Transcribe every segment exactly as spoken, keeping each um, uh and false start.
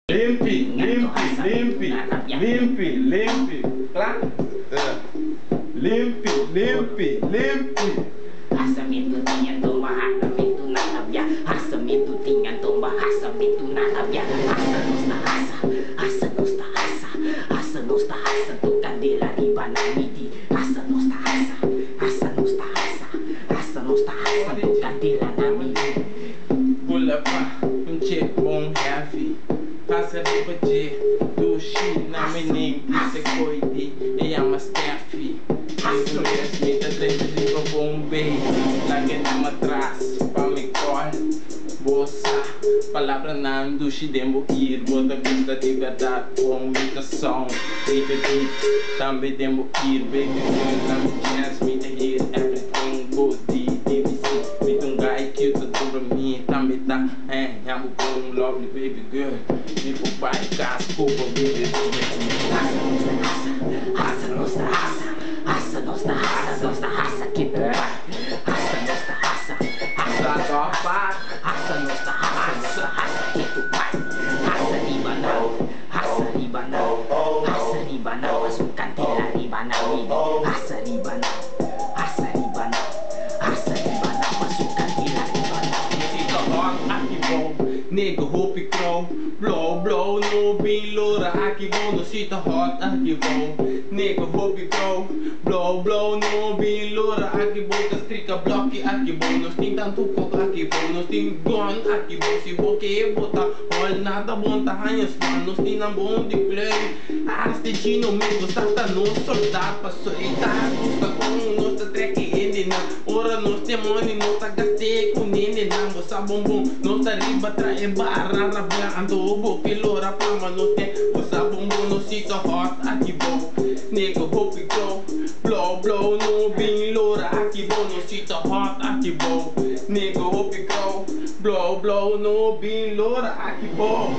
Limpi, limpi, limpi, limpi, limpi, claro? Limpi, limpi, limpi. Asam itu tingan tomba, asam itu nakabya. Asam itu tingan tomba, asam itu nakabya. Asa nosta asa, asa nosta asa, asa nosta asa tu kandela riba na midi. Asa nosta asa, asa nosta asa, asa nosta asa tu kandela na midi. Pula pa, um chip bom heavy. Passa de bater, do X na menina, isso é coide, e ama Steffi. Isso mesmo, me dá três de bombei, lá que não atrás, pra me corre. Bolsa, palavra não do X dembo ir, bota vista de verdade, comunicação. Baby beat, também dembo ir, baby girl, também chance, me dá here, everything good, D V C. Me dá um guy cute, tudo pra mim, também tá, é, amo com lovely baby girl. Me for pai, casco, baby. Asa nosta asa, asa nosta asa, nosta asa que tu vai. Asa nosta asa, asa nosta asa, nosta asa, nosta asa que tu vai. Asa riba não, asa riba não, asa riba não, masukkan tela riba na midi. Asa riba não, asa riba não, asa riba não, masukkan tela riba na midi. Fica hot, aqui bom, nego, hope crow. Blow, blow, no bin, loura, aqui bom, no sita hot, aqui bom. Nego, hope crow. Blow, blow, no bin, loura, aqui bom, castrica, bloque, aqui bom. Nós tem tanto foco, aqui bom, nós tem gun, aqui bom. Se bom que botar, olha, nada bom, tá ranhas, nós tem na bom de play. Aste chino, mesmo, sata, no soldado, passou e tá, custa com nossa track, ende, não. Ora, nós tem money, nossa gastei com nene, não. Você bombom, nossa riba, trai, barra, rabia, ando. Que loura palma no tem, usa bumbum no sítio hot, aqui bom. Nego, hope grow, blow, blow, no bin, loura, aqui bom, no sítio hot, aqui bom. Nego, hope grow, blow, blow, no bin, loura, aqui bom.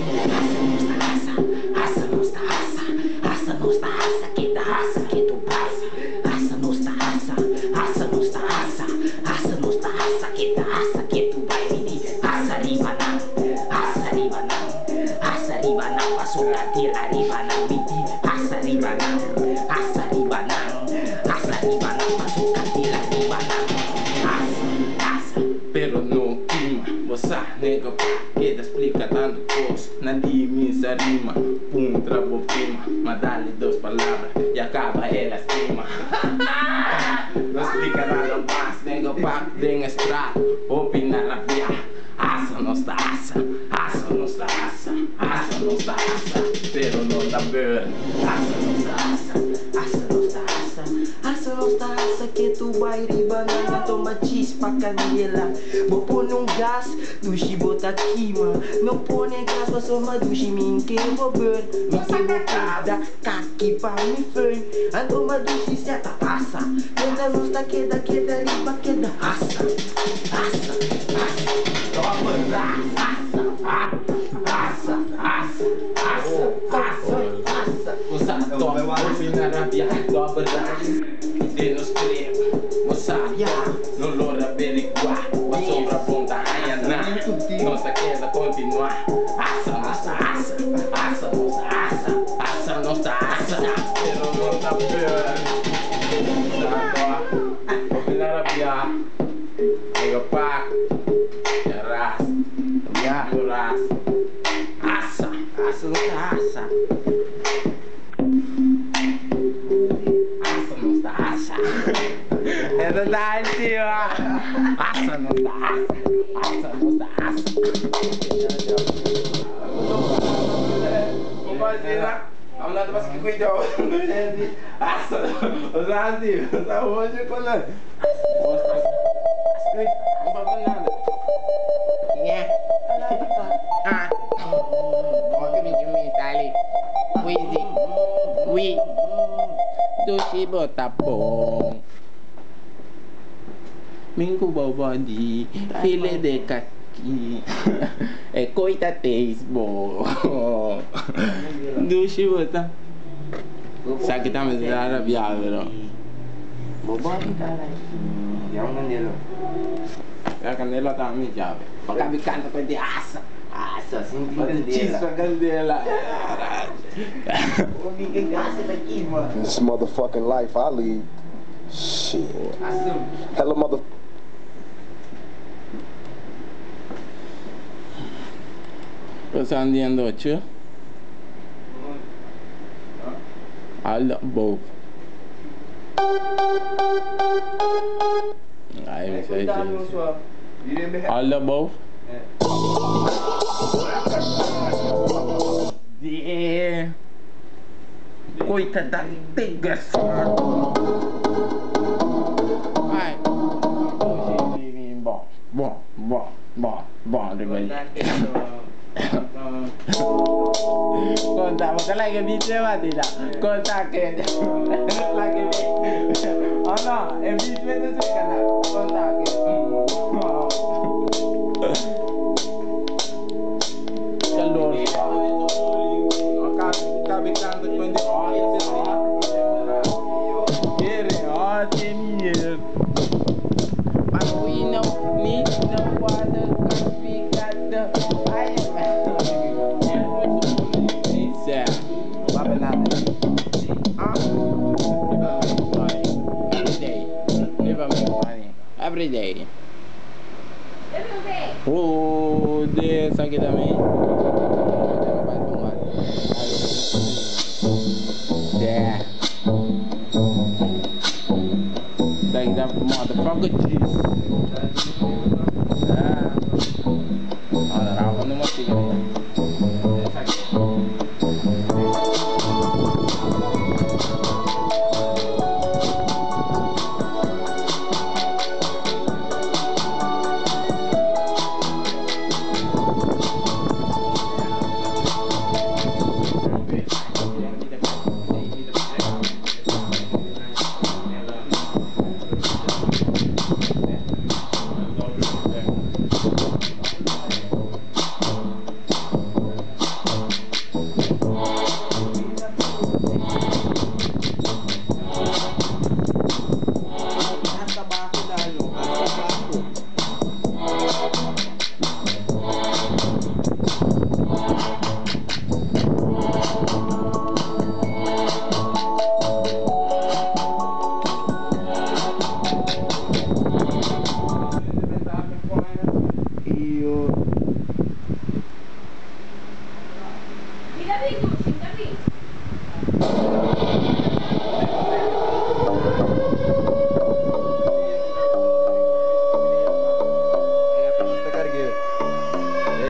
Asa nosta asa, asa nosta asa, que da asa que tu passa. Asa nosta asa, asa nosta asa, asa nosta asa, que da asa que tu vai medir. Asa riba não, asa riba não. Asa riba não, masukkan tela riba na midi. Asa riba não, asa riba não, asa riba não, masukkan tela riba na midi. Asa, asa. Pero no clima, você nega queda explica tanto coisa. Nandi minha rima, pum, trabo prima. Mas dá-lhe duas palavras e acaba ela cima. Não explica nada mais, nega pack, den estrada, opina rabia. Asa nosta asa, asa nosta asa, asa nosta asa, pero não dá burn. Asa nosta asa, asa nosta asa, asa nosta asa, que tu vai riba na toma chispa canela. Vou pôr um gás, dushi bota queima. Não põe gás, mas soma dushi min que vou burn. Min que vou cada kaki pa mi fern. Antoma dushi se ata asa, queda nosta queda queda riba queda asa, asa, asa. Toma asa, asa, asa, asa, asa, asa. Usa top, opina rabia, dobra de nos treva. Moça, não loura averiguar. Mas sombra ponta raia na. Nossa queda continuar. Asa, nossa asa, asa, nossa asa, asa, nossa asa. Pero não tá pior. Opina rabia. Pega pá. Ras. Ya, ras. Asa, asa, nossa asa. Asa, nossa asa. É verdade, ó. Asa, nossa asa. Asa, nossa asa. Compartilha. Vamos lá, mas que cuidado. Asa, Zadi, tá hoje com nós. Não vai nada. Nha. À. Có cái mình mình tay đi. Quy gì? Quy. Doce bota bom. Mình cũng bảo bảo đi. Filé de caqui. É coita tez bom. Doce bota. Sabe que tá me arabiado, não? Bobot cara. Yang nandilo. Ya canela tá me chave. Pagkabikan pa pwede asa. Asa. gastos, hindi Cheese kandela. pa kandela. Hindi ka gastos na kima. This motherfucking life I lead. Shit. Asam. Hello, mother. Cosa andiamo oggi? All above. Ay, may Kung dami yung swap. all above? Yeah. Coita da tegação. Vai. Bom, bom, bom, bom, bom, depois. Conta, porque la que dice va a tirar. Conta que. La que ve. Oh no, el bicho de ese canal. Conta que. Calor. Cabe tanto quando olha, querem ó, tem dinheiro. Mas we know, need no water, cause we got the fire. Yeah, Baba Nada. Huh? Every day. Never make money. Every day. Oh, this aqui também. Yeah. Like that motherfucker cheese.